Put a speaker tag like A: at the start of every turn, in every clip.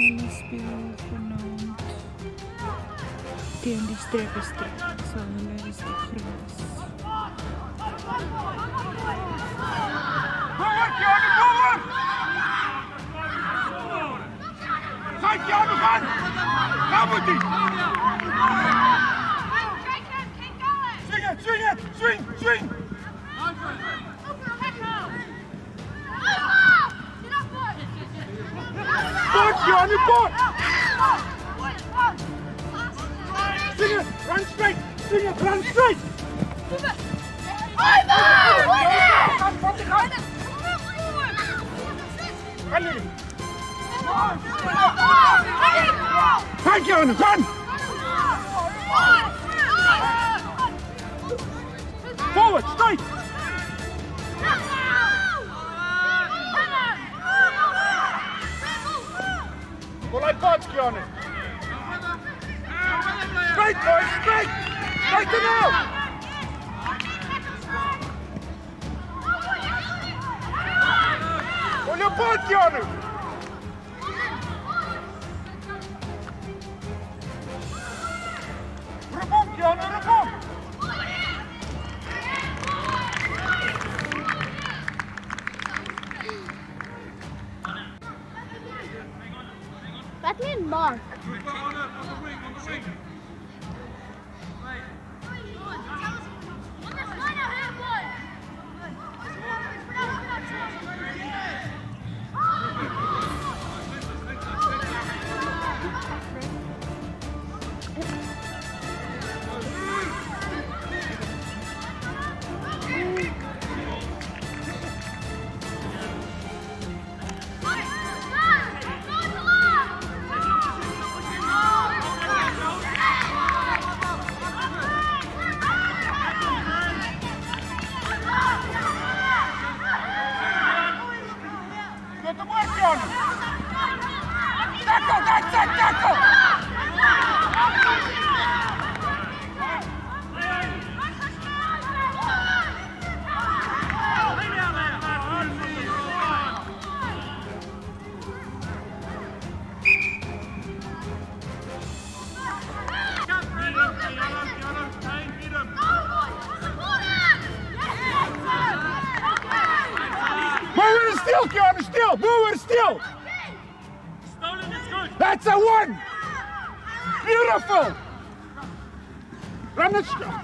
A: hulle speel vanaand teen die streepestrek, so hulle is die gras.
B: Swing! Board, Johnny, board! Swing it, run straight! Swing it, run straight! Hi, Johnny, run! Forward, straight! Well, I got Johnny. Straight, boys, straight! Straight to now! Well, you're both Johnny! Remove, Johnny, remove!
C: Let me mark.
B: Still! Move it still! That's a one! Beautiful! Run it straight!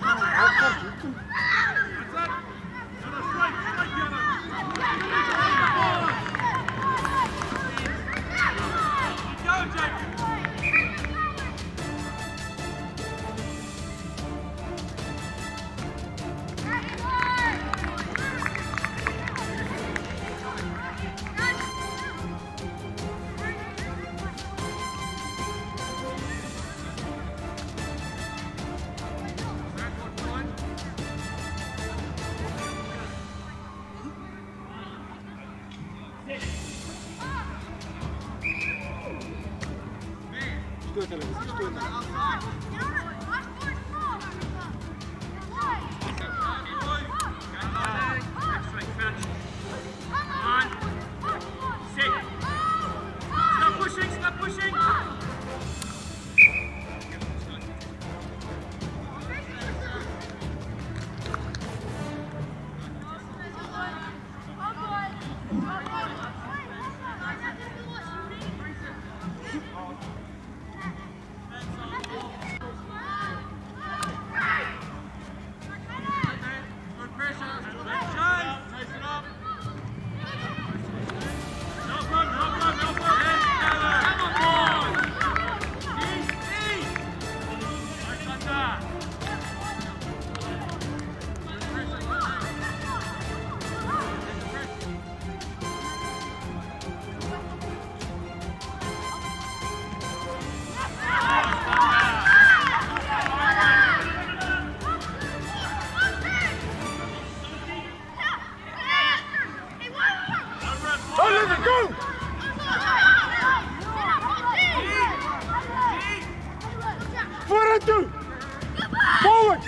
B: Forward!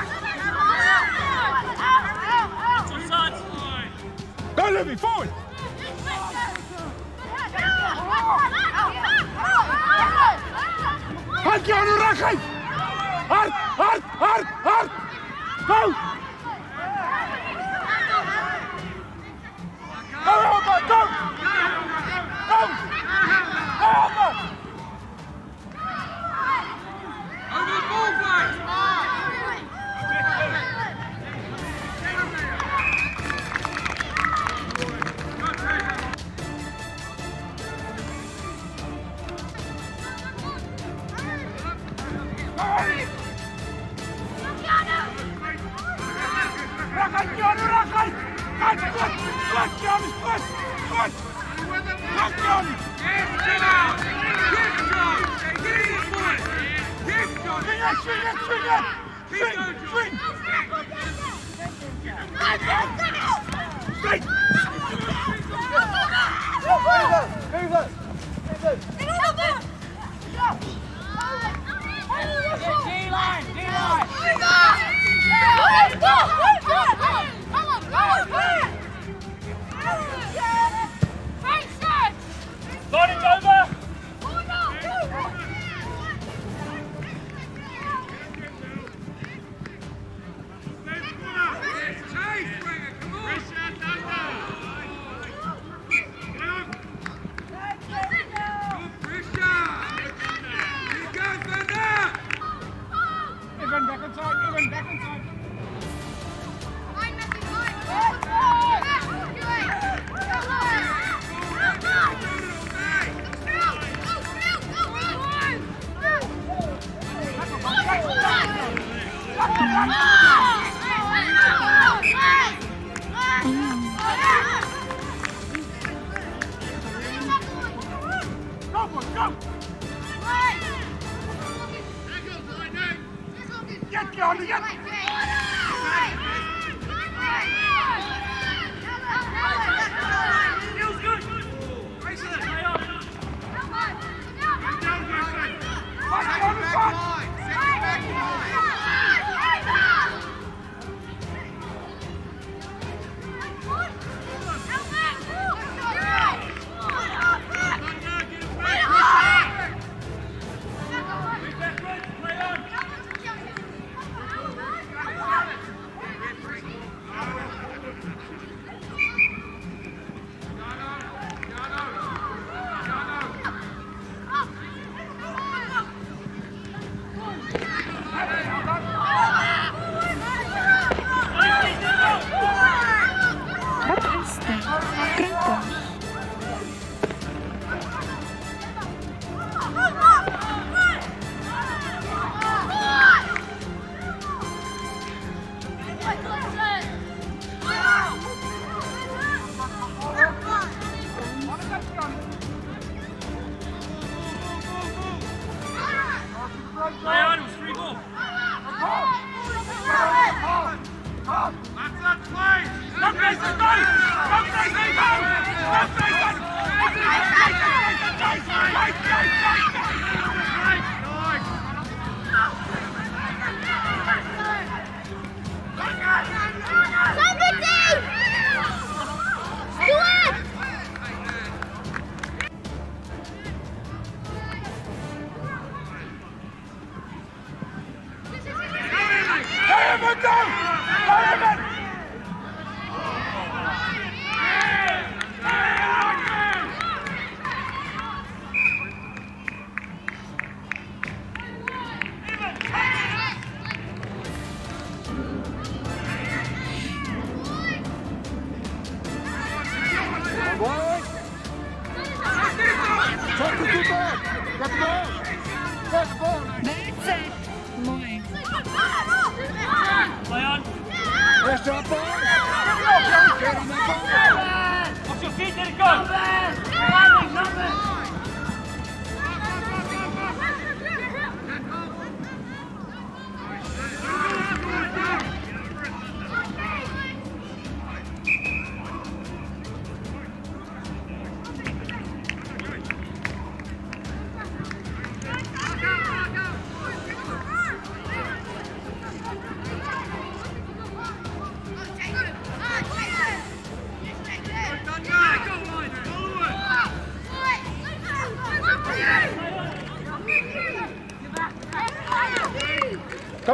B: Go, Libby, forward! Keanu, raak! Hard, hard, hard, hard! Go! Go, Elmer, go! Go! Elmer!
C: Over the ball, guys!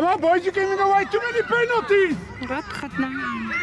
B: Come on, boys, you're giving away too many penalties.
A: Wat gaat nou aan?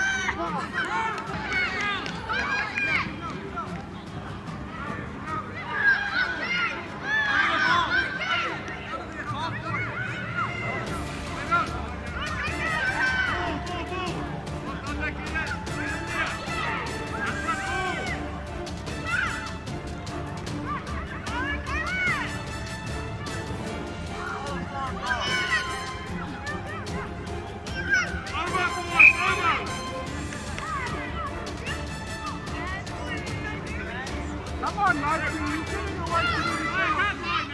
B: Come on, Martin, you're giving away too many penalties.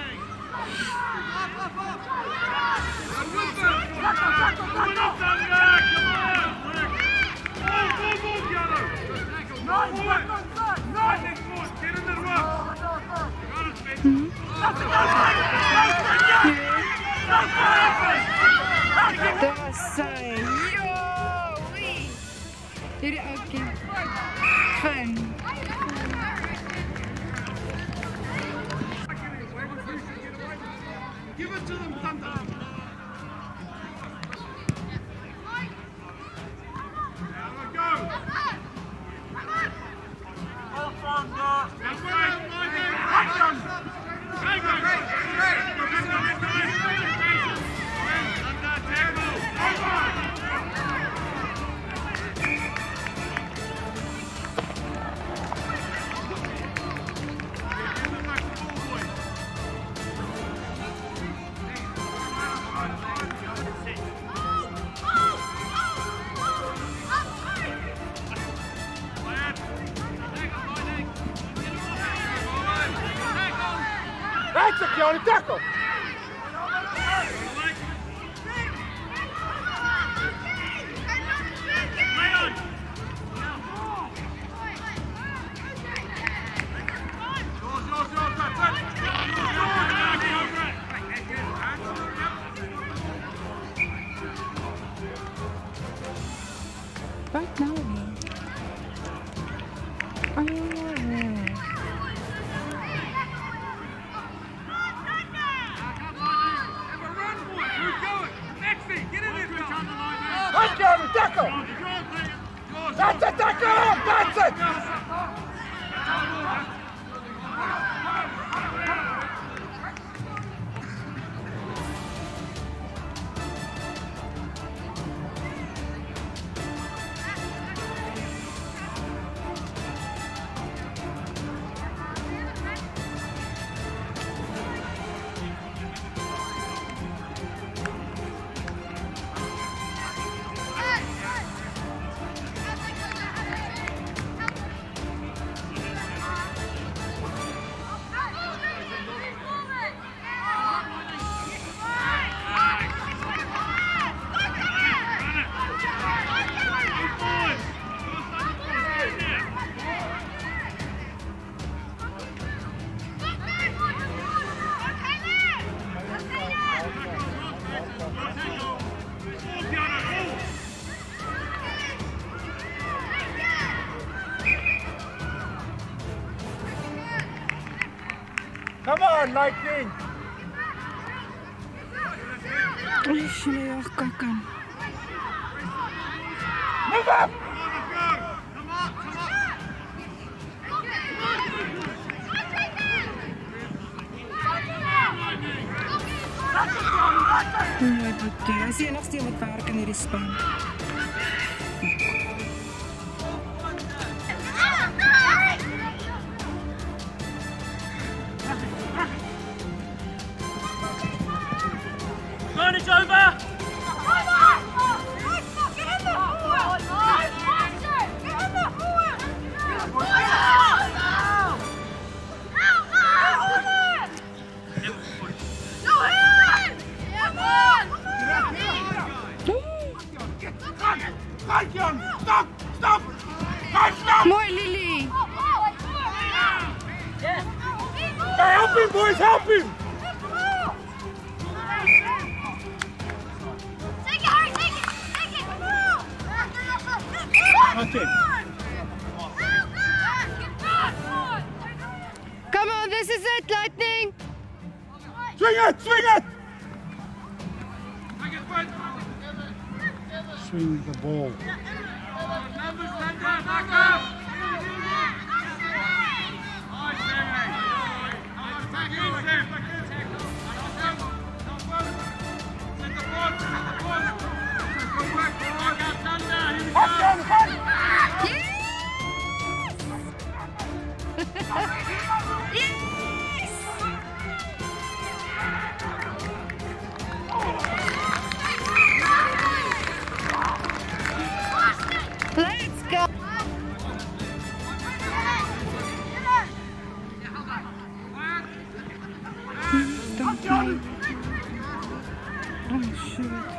A: Daar zijn. Joey! Jullie ook kind. Fijn.
B: Give it to them, Thunder. That's it, Johnny, tackle!
A: Wat nou weer?
B: Right, Johnny, tackle! That's it, tackle! That's it! Come on, Lightning!
A: Is jullie ook kakken?
B: Move up!
A: Nee, dat hij is hier nog steeds met werk in die span.
C: Run it over!
B: Right, Jan! Stop! Stop! Right, stop!
A: Mooi, Lily!
B: Hey, help him, boys! Help him! Okay.
A: Come on, this is it, Lightning!
B: Swing it! Swing it! touching the ball.
A: Let's go! Oh shit.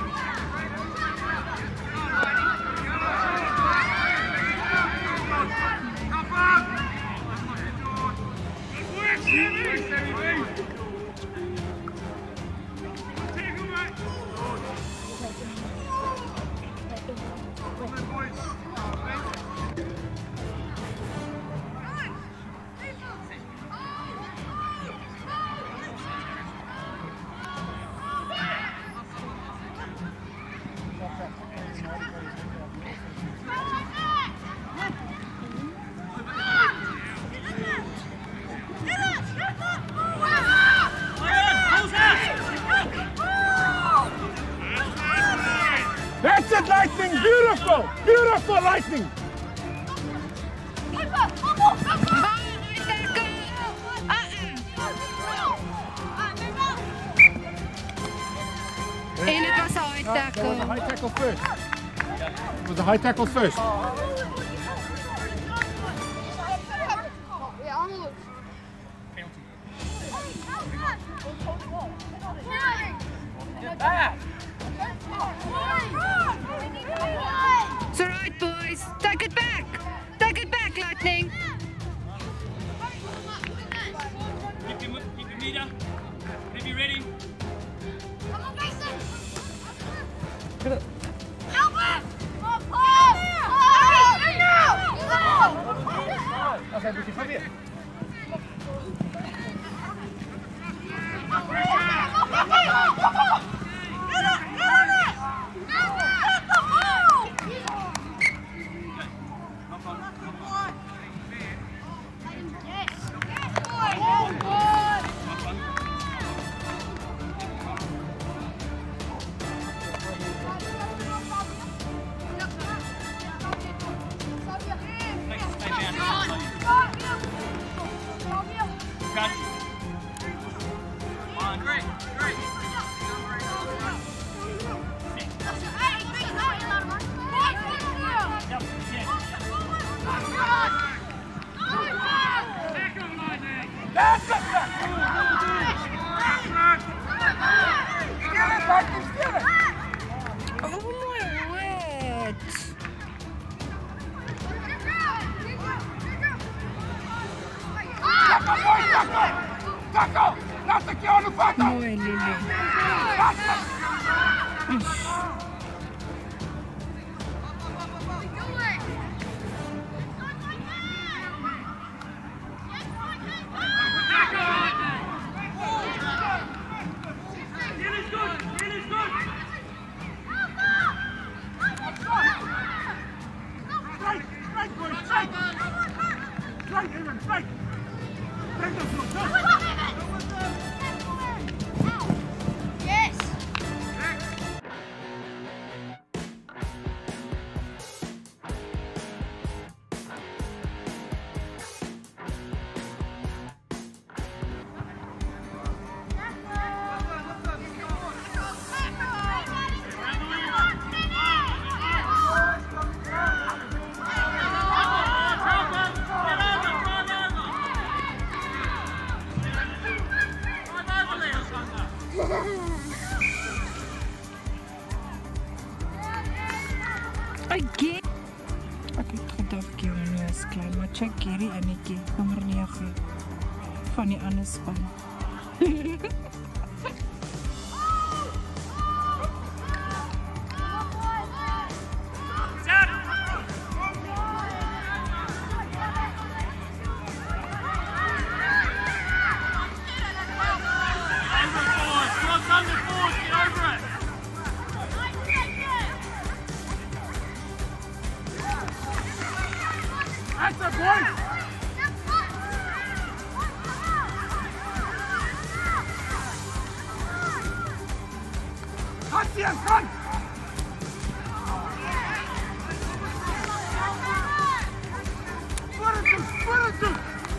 B: That's it, Lightning! Beautiful! Beautiful, Lightning!
A: En it was a high tackle.
B: It was a high tackle first. It was a high tackle first.
A: It's alright, boys. Take it back. Take it back, Lightning.
C: Keep your meter. Be ready.
B: Okay, we can come here.
A: Mooi, Lily. Again. Ek het gedink jy is klein, maar check hierdie enetjie, nommer 9 van die ander span.
B: That's it, boys! Cut the front! Split it,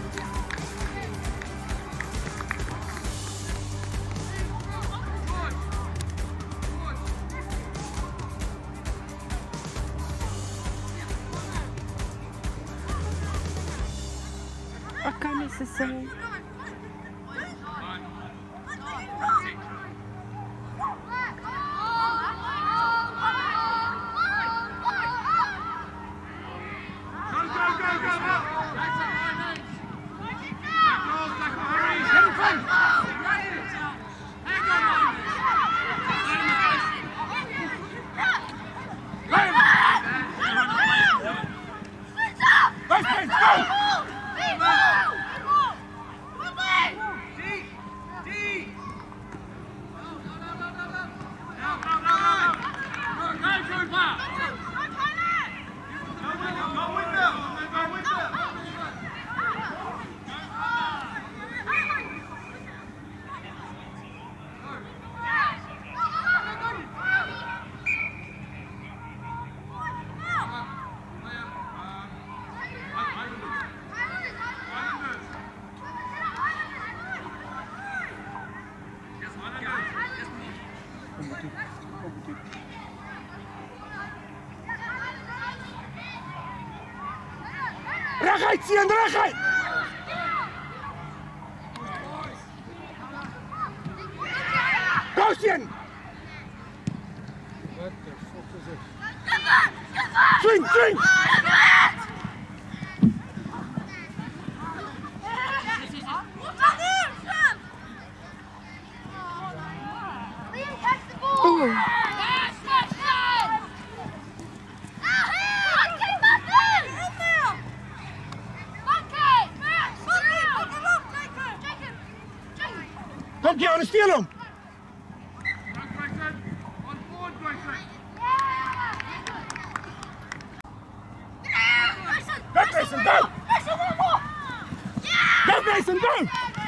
A: Pas nécessaire.
B: Rechtheid, Sian, rechtheid! Go, Sian!
D: What the fuck is it?
B: Swing, swing! Kom, Kian, steal him! Go, Grayson, go! Go, Grayson, go!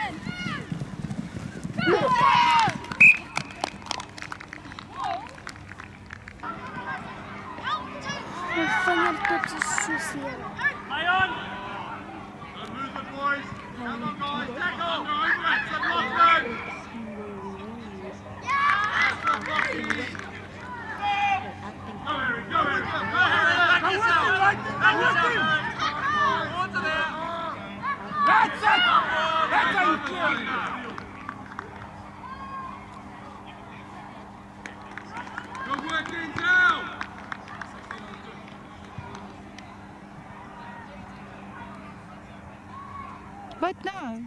E: Fanno il pezzo su Sierra.
C: Play on! Don't move it, boys! Come on, guys! Tackle! Go over it! It's a block zone! Go, Eric! Go, Eric! Go, Harry! Back yourself! Back yourself! Onto there!
B: That's it! That's how you play!
C: Good work, Denzel!
A: What now?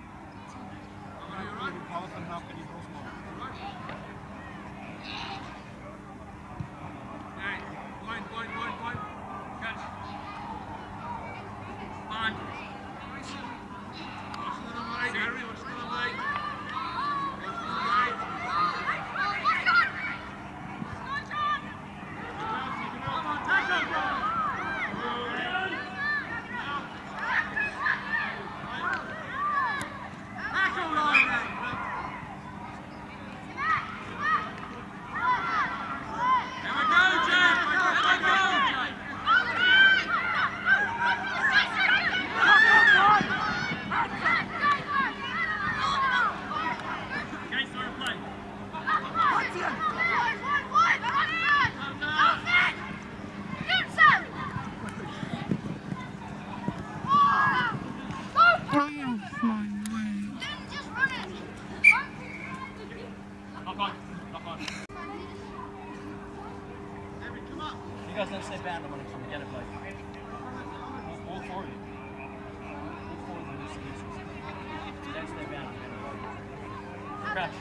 C: You guys don't stay bound, I want to come and get it, bloke. All four of you. All four of them are excuses. You don't stay bound, crouch.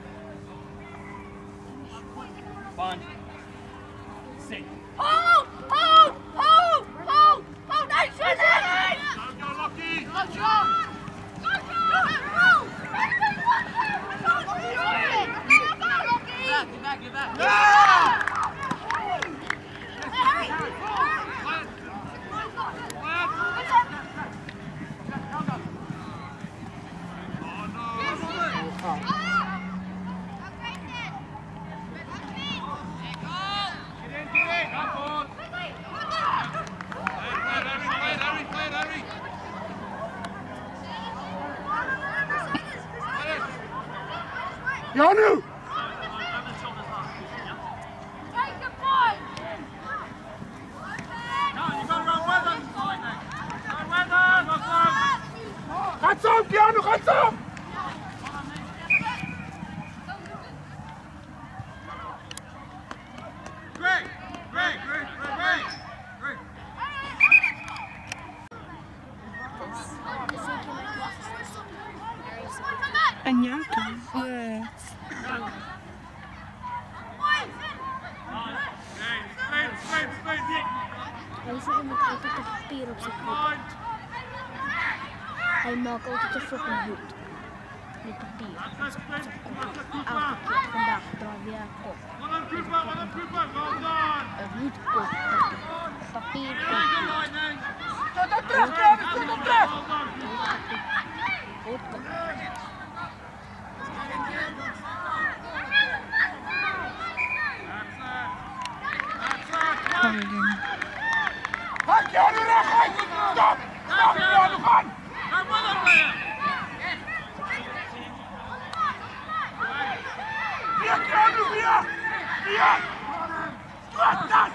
C: Bind. Sit.
E: Hold! Hold! Hold! Hold! Hold! Nice one!
C: Go, Lockie!
E: Go, John! Go, John! Get back, get back!
C: No!
E: Hey, hurry!
B: Janu! Gaan zo, Janu, gaan zo!
A: En jou toe?
E: Hij zit met altijd een papier op zijn kop. Hij maakt altijd een fucking hoed. Met papier. Elke keer vandaag draai weer een kop. Een hoedkop. Papierkop. Hoedkop.
B: Hak Janu weg! Stop! Stop, Janu, gaan! Via Janu, via! Via! Wat dat?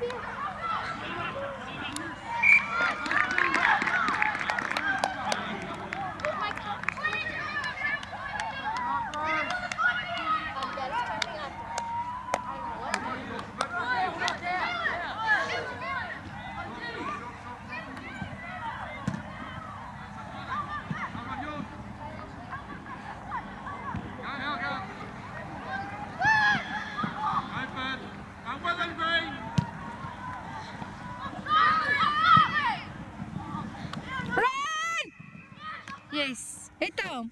A: Yes, hit hom.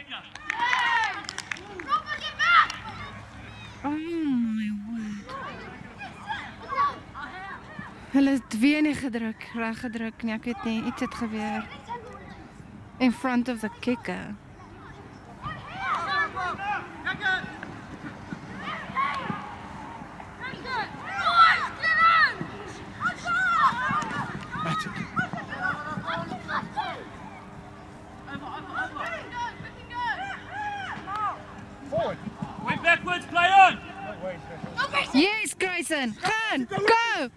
A: Oh my word. Hulle het weer nie gedruk, reg gedruk nie, ek weet nie, iets het gebeur. In front of the kicker.
B: That's it. Forward.
C: Wait backwards, play on!
A: Yes, Grayson, gaan, go!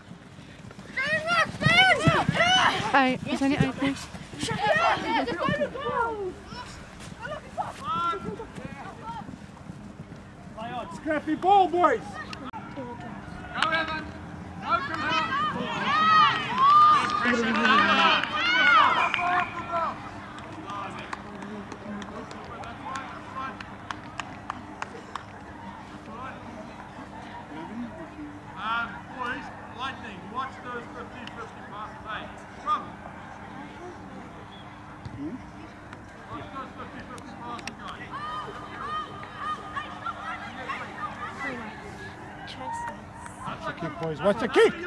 A: Hey, is hy nie uit nie?
B: Scrappy ball, boys!
D: Boys, lightning, watch those 50-50 passes, hey. Come. Watch those 50-50 passes, guys.
B: Watch the kick, boys, watch the kick!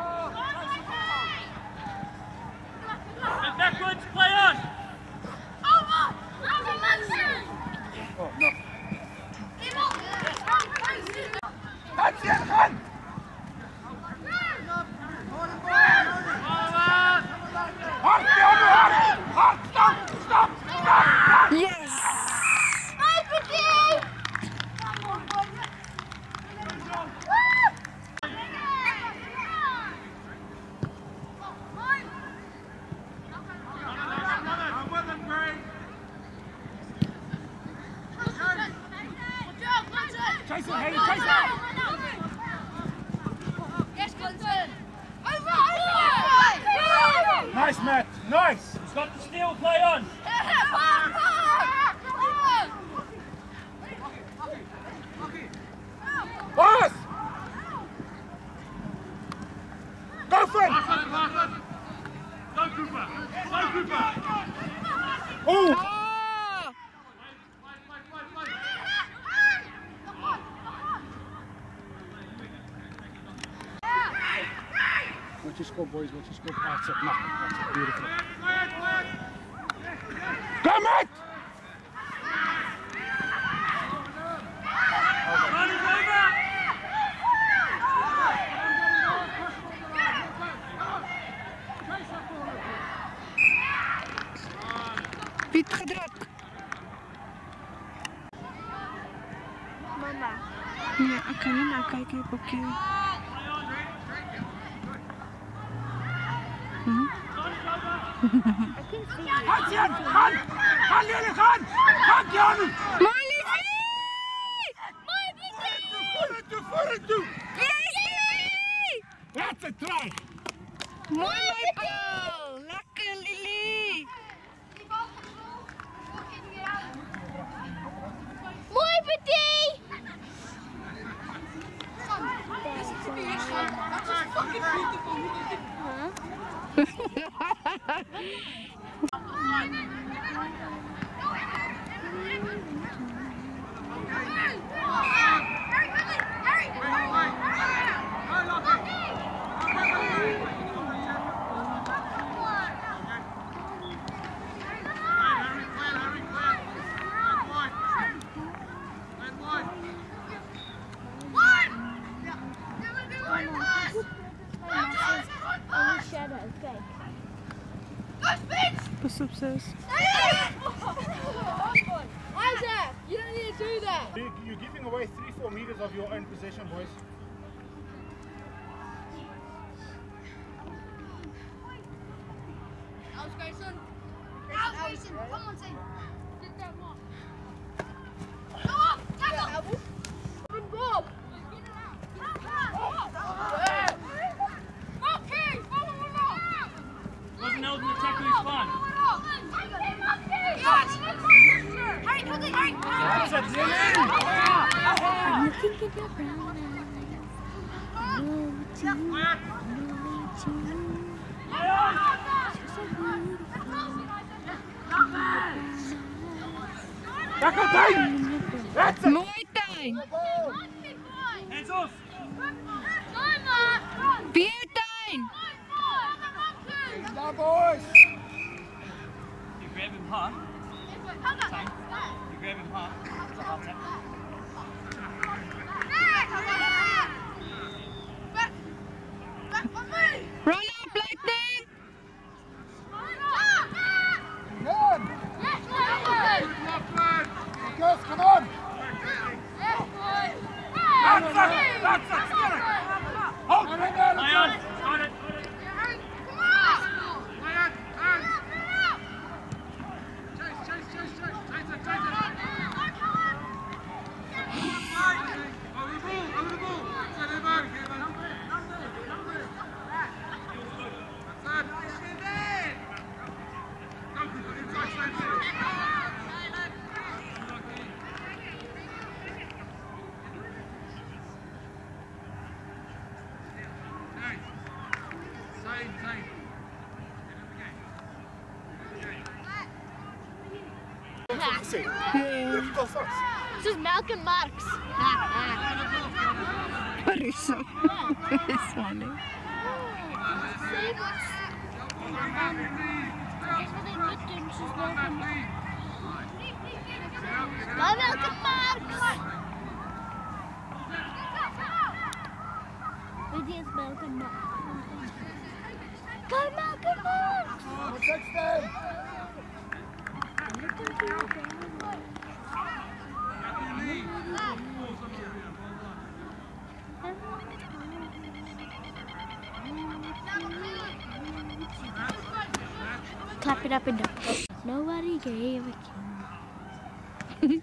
C: Get backwards, play on!
B: Oh, no. That's it, gaan! Hard, Janu, hard! Hard, stop, stop, stop!
A: Yes!
B: Chase it, Hayden, chase it!
E: Yes, Clinton.
B: Nice, Matt, nice!
C: He's got the steal, play on!
B: Pass! Go for it!
D: Go, Cooper! Go, Cooper!
B: Oh!
A: Oh!
B: Watch your score, boys, watch your score. That's it, no, that's it, beautiful. Go, Matt!
C: Run is over!
A: Piet gedruk. Ek kan nie na kyk hier, Bokkie.
B: Gaan, gaan! Gaan jullie, gaan! Gaan, Janu!
A: Mooi liefie!
B: Vorentoe! That's a try!
A: Mooi my bal! Lekker Lily!
E: Mooi Petit!
A: Pas op, sis.
E: Isaac, you don't need to do that.
B: You're giving away 3-4 meters of your own possession, boys.
E: Grayson, come on, Zane. Get that one. Go up, tackle. Good ball.
C: Wasn't able to tackle his fun.
E: Hurry, quickly, hurry.
B: That's it, Lily!
E: Looking at your brown
B: Tackle time! That's it!
A: Mooi tuin!
C: Hands off.
A: Weer tuin!
B: Now, boys!
C: You grab him hard. You grab him hard. It's a hard tap.
A: Run up, Lightning!
B: Good! Girls, come on! That's it! That's it! Get it! Hold it in there!
C: Lion, got it.
E: This is Malcolm Marx.
A: Parisa. It's funny.
E: Malcolm Marx. Dit is Malcolm Marx. Go Malcolm Marx. Clap it up and down. Nobody gave a king.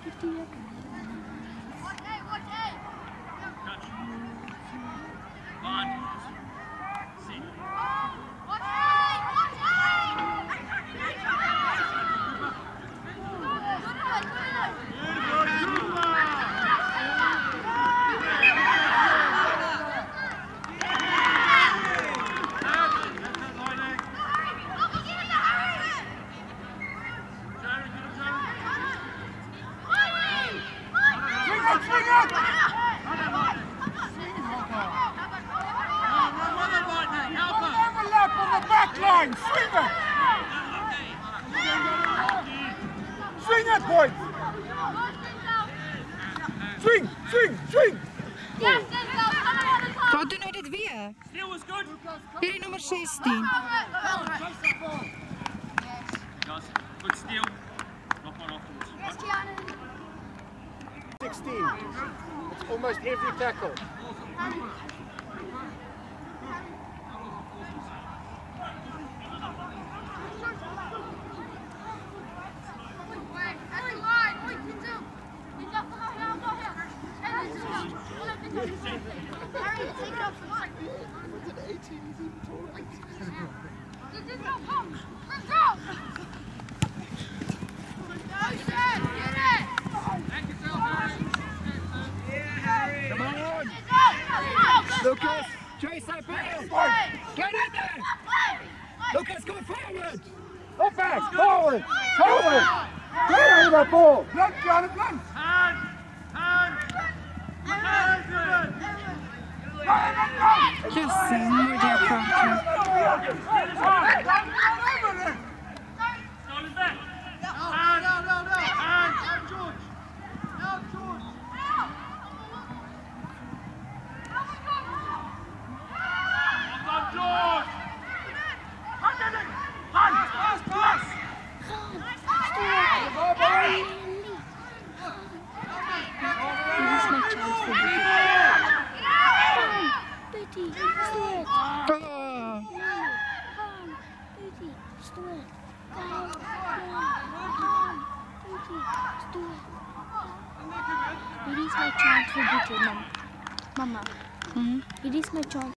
C: On. Sit.
B: Overlap on the back line! Swing it! Swing it, boys! Swing, swing, swing!
A: Wat doen nou dit weer?
C: Still was good.
A: Hierdie nummer 16.
C: Guys, good steal. Knock one afterwards.
B: 16. It's almost almost every tackle.
A: Come on! Lucas, chase that ball! Get in there! Lucas, go forward!
B: Go fast! Forward! Forward! Get out of that ball!
D: Blunt, Jonathan! Hand! Hand!
A: Just sing with your property.
E: It is my chance for Beauty, Mama.
A: Hmm?
E: It is my chance.